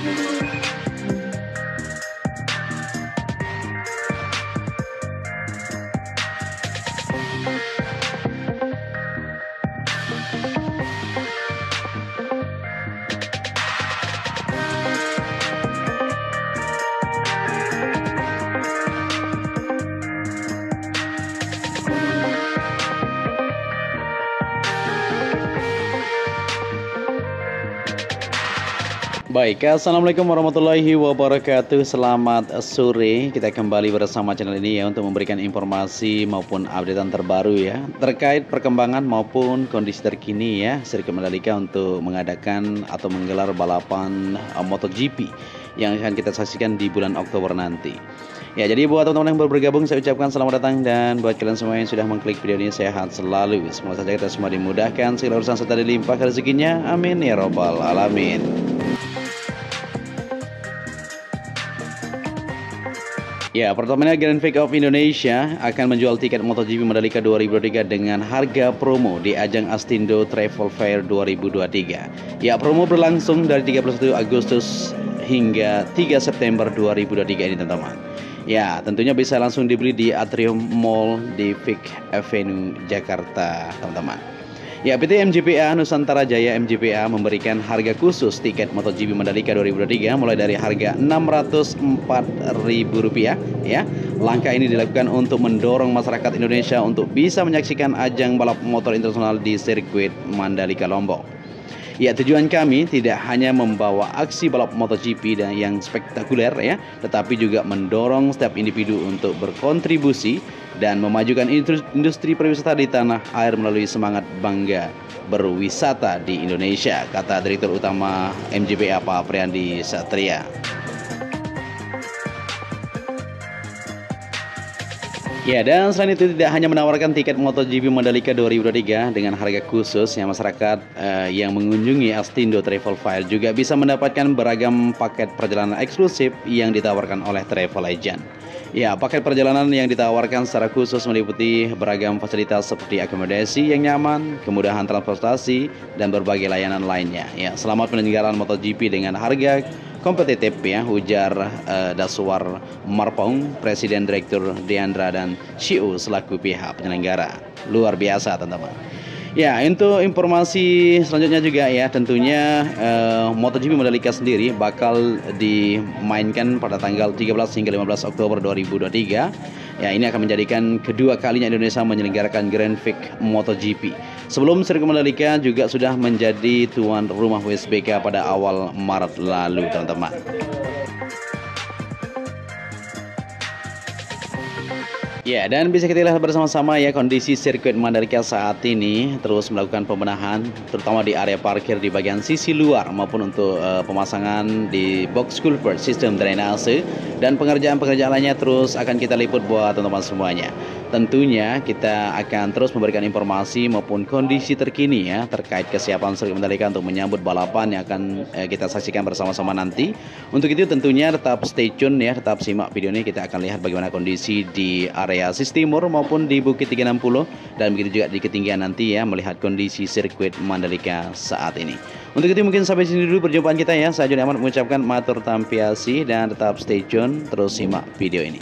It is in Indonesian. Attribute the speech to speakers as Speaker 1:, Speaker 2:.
Speaker 1: Baik, assalamualaikum warahmatullahi wabarakatuh. Selamat sore. Kita kembali bersama channel ini ya untuk memberikan informasi maupun updatean terbaru ya terkait perkembangan maupun kondisi terkini ya sirkuit Mandalika untuk mengadakan atau menggelar balapan MotoGP yang akan kita saksikan di bulan Oktober nanti. Ya, jadi buat teman-teman yang baru bergabung saya ucapkan selamat datang, dan buat kalian semua yang sudah mengklik video ini sehat selalu. Semoga saja kita semua dimudahkan segala urusan serta dilimpahkan rezekinya. Amin ya robbal alamin. Ya, pertamanya Grand Prix of Indonesia akan menjual tiket MotoGP Mandalika 2023 dengan harga promo di ajang Astindo Travel Fair 2023. Ya, promo berlangsung dari 31 Agustus hingga 3 September 2023 ini, teman-teman. Ya, tentunya bisa langsung dibeli di Atrium Mall di Vic Avenue, Jakarta, teman-teman. Ya, PT MGPA Nusantara Jaya MGPA memberikan harga khusus tiket MotoGP Mandalika 2023 mulai dari harga Rp604.000 ya. Langkah ini dilakukan untuk mendorong masyarakat Indonesia untuk bisa menyaksikan ajang balap motor internasional di sirkuit Mandalika Lombok. Ya, tujuan kami tidak hanya membawa aksi balap MotoGP yang spektakuler ya, tetapi juga mendorong setiap individu untuk berkontribusi dan memajukan industri pariwisata di tanah air melalui semangat bangga berwisata di Indonesia, kata Direktur Utama MGPA Pak Priandi Satria. Ya, dan selain itu tidak hanya menawarkan tiket MotoGP Mandalika 2023 dengan harga khusus yang masyarakat yang mengunjungi Astindo Travel Fair juga bisa mendapatkan beragam paket perjalanan eksklusif yang ditawarkan oleh Travel Legend. Ya, paket perjalanan yang ditawarkan secara khusus meliputi beragam fasilitas seperti akomodasi yang nyaman, kemudahan transportasi, dan berbagai layanan lainnya. Ya, selamat penyelenggaraan MotoGP dengan harga kompetitif ya, ujar Daswar Marpong, Presiden Direktur Deandra dan CEO selaku pihak penyelenggara. Luar biasa, teman-teman. Ya, untuk informasi selanjutnya juga ya, tentunya MotoGP Mandalika sendiri bakal dimainkan pada tanggal 13 hingga 15 Oktober 2023. Ya, ini akan menjadikan kedua kalinya Indonesia menyelenggarakan Grand Prix MotoGP. Sebelum sirkuit Mandalika juga sudah menjadi tuan rumah WSBK pada awal Maret lalu, teman-teman. Ya, dan bisa kita lihat bersama-sama ya kondisi sirkuit Mandalika saat ini terus melakukan pembenahan, terutama di area parkir di bagian sisi luar maupun untuk pemasangan di box culvert, sistem drainase, dan pengerjaan-pengerjaan lainnya terus akan kita liput buat teman-teman semuanya. Tentunya kita akan terus memberikan informasi maupun kondisi terkini ya terkait kesiapan sirkuit Mandalika untuk menyambut balapan yang akan kita saksikan bersama-sama nanti. Untuk itu tentunya tetap stay tune ya, tetap simak video ini. Kita akan lihat bagaimana kondisi di area sisi timur maupun di Bukit 360, dan begitu juga di ketinggian nanti ya, melihat kondisi sirkuit Mandalika saat ini. Untuk itu mungkin sampai sini dulu perjumpaan kita ya. Saya Joni Ahmad mengucapkan matur tampiasi dan tetap stay tune, terus simak video ini.